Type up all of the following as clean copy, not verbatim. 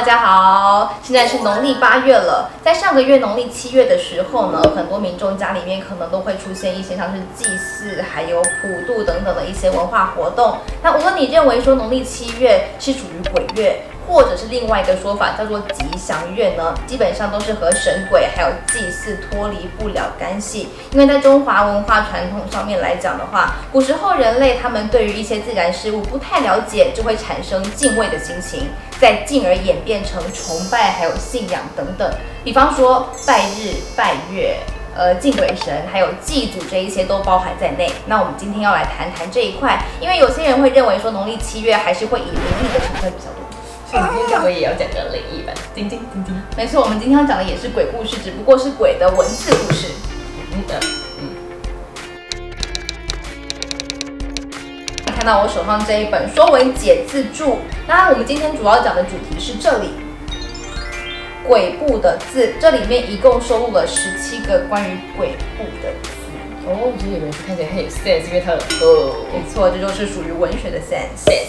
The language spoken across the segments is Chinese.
家好，现在是农历8月了。在上个月农历7月的时候呢，很多民众家里面可能都会出现一些像是祭祀，还有普渡等等的一些文化活动。那无论你认为说农历7月是属于鬼月，或者是另外一个说法叫做吉祥月呢，基本上都是和神鬼还有祭祀脱离不了干系。因为在中华文化传统上面来讲的话，古时候人类他们对于一些自然事物不太了解，就会产生敬畏的心情，再进而演变成崇拜还有信仰等等。比方说拜日、拜月。敬鬼神还有祭祖这一些都包含在内。那我们今天要来谈谈这一块，因为有些人会认为说农历7月还是会以灵异的成分比较多。 所以你今天讲的也要讲个灵异版，叮叮叮叮。 没错，我们今天要讲的也是鬼故事，只不过是鬼的文字故事。看到我手上这一本《说文解字注》，那我们今天主要讲的主题是这里。鬼部的字，这里面一共收录了17个关于鬼部的字。 哦，这里面是看起来很有 sense， 因为它有“ 没错，这就是属于文学的 sense。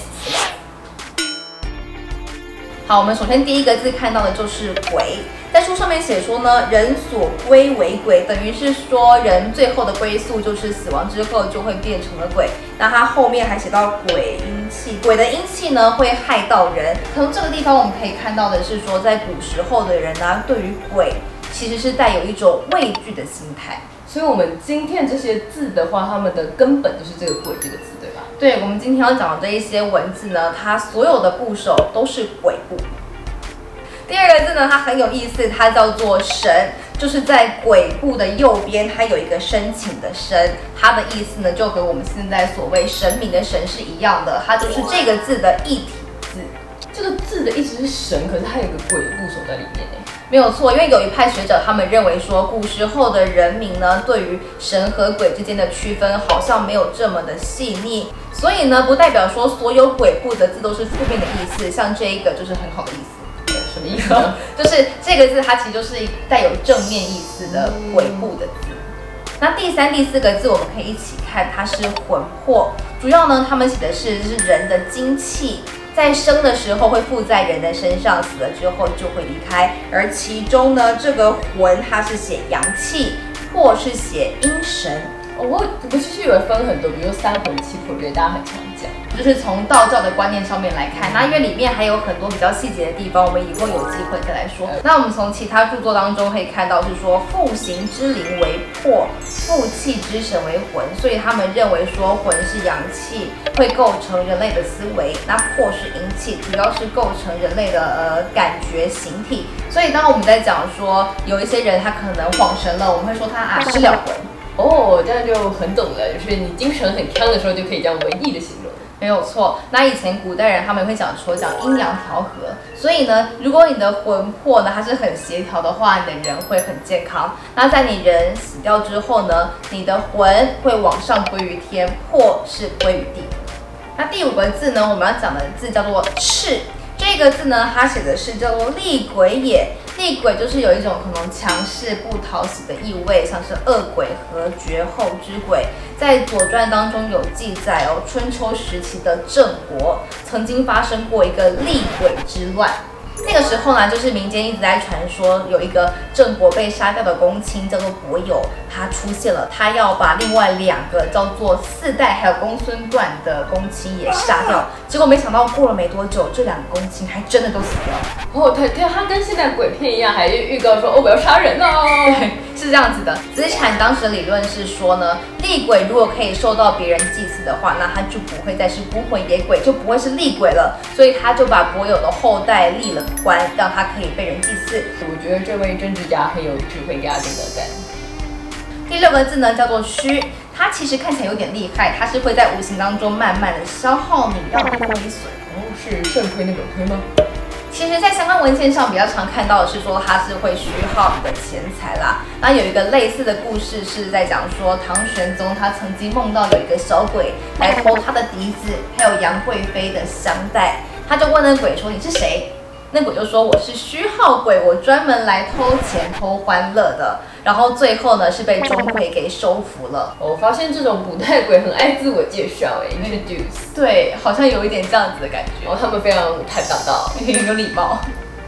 好，我们首先第一个字看到的就是鬼，在书上面写说呢，人所归为鬼，等于是说人最后的归宿就是死亡之后就会变成了鬼。那它后面还写到鬼阴气，鬼的阴气呢会害到人。从这个地方我们可以看到的是说，在古时候的人呢，对于鬼其实是带有一种畏惧的心态。 所以我们今天这些字的话，它们的根本就是这个“鬼”这个字，对吧？ 对，我们今天要讲的这一些文字呢，它所有的部首都是鬼部。第二个字呢，它很有意思，它叫做神，就是在鬼部的右边，它有一个申请的申，它的意思呢就和我们现在所谓神明的神是一样的，它就是这个字的异体字。 这个字的意思是神，可是它有个鬼的部首在里面呢。 没有错，因为有一派学者他们认为说，古时候的人民呢，对于神和鬼之间的区分好像没有这么的细腻，所以呢，不代表说所有鬼部的字都是负面的意思，像这一个就是很好的意思。 什么意思呢？ 就是这个字它其实就是带有正面意思的鬼部的字。那第3、第4个字我们可以一起看，它是魂魄，主要呢他们写的是人的精气。在生的时候会附在人的身上，死了之后就会离开。而其中呢，这个魂它是写阳气，魄是写阴神。 我其实以为分很多，比如说3魂7魄，我觉得大家很常讲。 就是从道教的观念上面来看，那因为里面还有很多比较细节的地方，我们以后有机会再来说。那我们从其他著作当中可以看到，是说复形之灵为魄，复气之神为魂，所以他们认为说魂是阳气，会构成人类的思维；那魄是阴气，主要是构成人类的感觉形体。所以当我们在讲说有一些人他可能恍神了，我们会说他失了魂。 哦，这样就很懂了，就是你精神很强的时候，就可以这样文艺的形容。 没有错，那以前古代人他们会讲阴阳调和，所以呢，如果你的魂魄呢它是很协调的话，你的人会很健康。那在你人死掉之后呢，你的魂会往上归于天，魄是归于地。那第5个字呢，我们要讲的字叫做赤，这个字呢，它写的是叫做厉鬼也。厉鬼就是有一种可能强势不讨喜的意味，像是恶鬼和绝后之鬼。在《左传》当中有记载哦，春秋时期的郑国曾经发生过一个厉鬼之乱。那个时候呢，就是民间一直在传说，有一个郑国被杀掉的公卿叫做伯友，他出现了，他要把另外2个叫做4代还有公孙段的公卿也杀掉。结果没想到过了没多久，这2个公卿还真的都死掉了。 哦，对，他跟现在鬼片一样，还预告说我要杀人哦。 对，是这样子的。子产当时的理论是说呢，厉鬼如果可以受到别人祭祀的话，那他就不会再是孤魂野鬼，就不会是厉鬼了。所以他就把伯友的后代立了官，让他可以被人祭祀。 我觉得这位政治家很有智慧，给他点个赞。 第6个字呢叫做虚，它其实看起来有点厉害，它是会在无形当中慢慢的消耗你，让你亏损。 哦，是肾亏那种亏吗？ 其实，在相关文献上比较常看到的是说它是会虚耗你的钱财啦。那有一个类似的故事是在讲说，唐玄宗他曾经梦到有一个小鬼来偷他的笛子，还有杨贵妃的香袋，他就问那鬼说：“你是谁？”那鬼就说我是虚号鬼，我专门来偷钱偷欢乐的。然后最后呢是被钟馗给收服了。 我发现这种古代鬼很爱自我介绍，introduce， 对，好像有一点这样子的感觉。 然后他们非有太大道， 有礼貌。第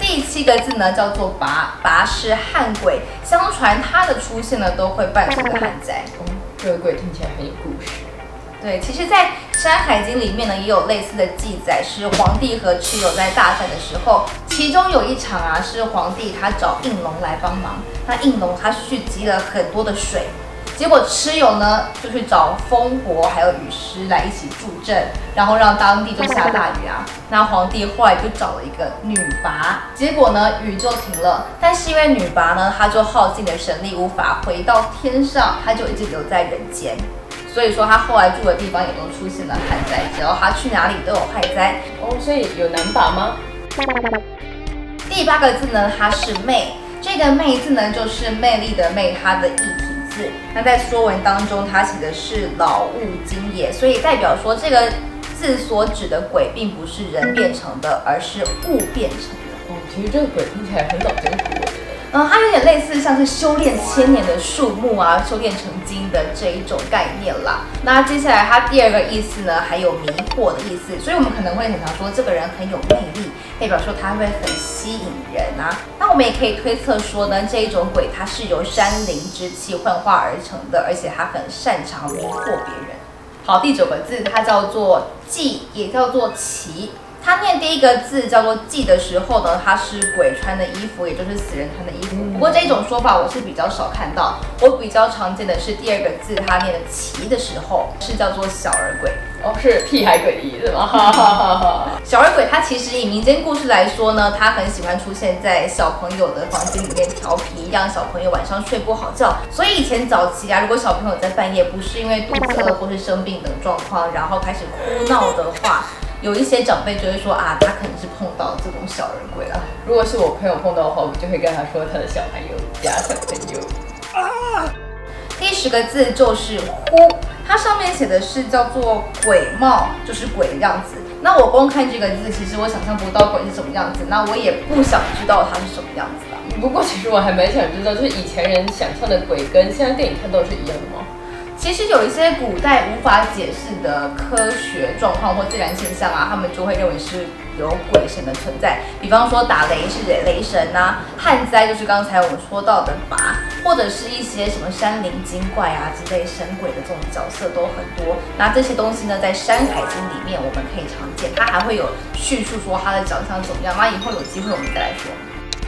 第7个字呢叫做拔，拔是旱鬼，相传它的出现呢都会伴随着旱灾。 这个鬼听起来很有故事。 对，其实，在《山海经》里面呢，也有类似的记载，是皇帝和蚩尤在大战的时候，其中有一场啊，是皇帝他找应龙来帮忙，那应龙他蓄积了很多的水，结果蚩尤呢就去找风伯还有雨师来一起助阵，然后让当地就下大雨啊。那皇帝后来就找了一个女魃，结果呢雨就停了，但是因为女魃呢，她就耗尽了神力，无法回到天上，她就一直留在人间。所以说他后来住的地方也都出现了旱灾，只要他去哪里都有旱灾。 所以有男魃吗？ 第8个字呢，它是魅，这个魅字呢就是魅力的魅，它的异体字。那在说文当中，它写的是老物精也，所以代表说这个字所指的鬼并不是人变成的，而是物变成的。 其实这个鬼听起来很老江湖，我觉得。 它有点类似像是修炼千年的树木啊，修炼成精的这一种概念啦。那接下来它第2个意思呢，还有迷惑的意思，所以我们可能会很常说这个人很有魅力，代表说他会很吸引人啊。那我们也可以推测说呢，这一种鬼它是由山灵之气幻化而成的，而且它很擅长迷惑别人。好，第9个字它叫做忌，也叫做奇。他念第1个字叫做忌的时候呢，它是鬼穿的衣服，也就是死人穿的衣服。不过这种说法我是比较少看到，我比较常见的是第2个字，他念的奇的时候是叫做小儿鬼。 是屁孩鬼的意思吗？ 小儿鬼他其实以民间故事来说呢，他很喜欢出现在小朋友的房间里面调皮，让小朋友晚上睡不好觉。所以以前早期啊，如果小朋友在半夜不是因为肚子饿或是生病等状况，然后开始哭闹的话，有一些长辈就会说啊，他可能是碰到这种小儿鬼了。 如果是我朋友碰到的话，我就会跟他说他的小孩有家小朋友。 第10个字就是忽，它上面写的是叫做鬼貌，就是鬼的样子。那我光看这个字，其实我想象不到鬼是什么样子，那我也不想知道它是什么样子啦。 不过其实我还蛮想知道，就是以前人想象的鬼跟现在电影看到的是一样的吗？ 其实有一些古代无法解释的科学状况或自然现象啊，他们就会认为是有鬼神的存在。比方说打雷是雷神啊，旱灾就是刚才我们说到的魃，或者是一些什么山灵精怪啊之类神鬼的这种角色都很多。那这些东西呢，在《山海经》里面我们可以常见，它还会有叙述说它的长相怎么样。那以后有机会我们再来说。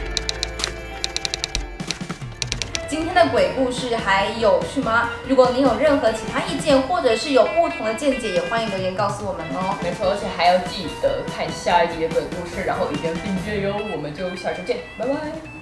今天的鬼故事还有趣吗？如果你有任何其他意见，或者是有不同的见解，也欢迎留言告诉我们哦。 没错，而且还要记得看下一集的鬼故事，然后一定要订阅哟。我们就下周见，拜拜。